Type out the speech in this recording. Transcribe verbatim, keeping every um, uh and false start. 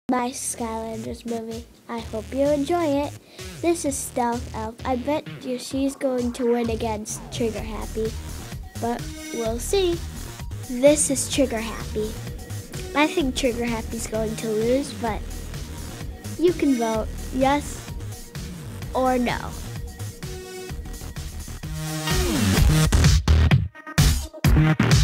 My Skylanders movie. I hope you enjoy it. This is Stealth Elf. I bet you she's going to win against Trigger Happy, but we'll see. This is Trigger Happy. I think Trigger Happy's going to lose, but you can vote yes or no. We'll be right back.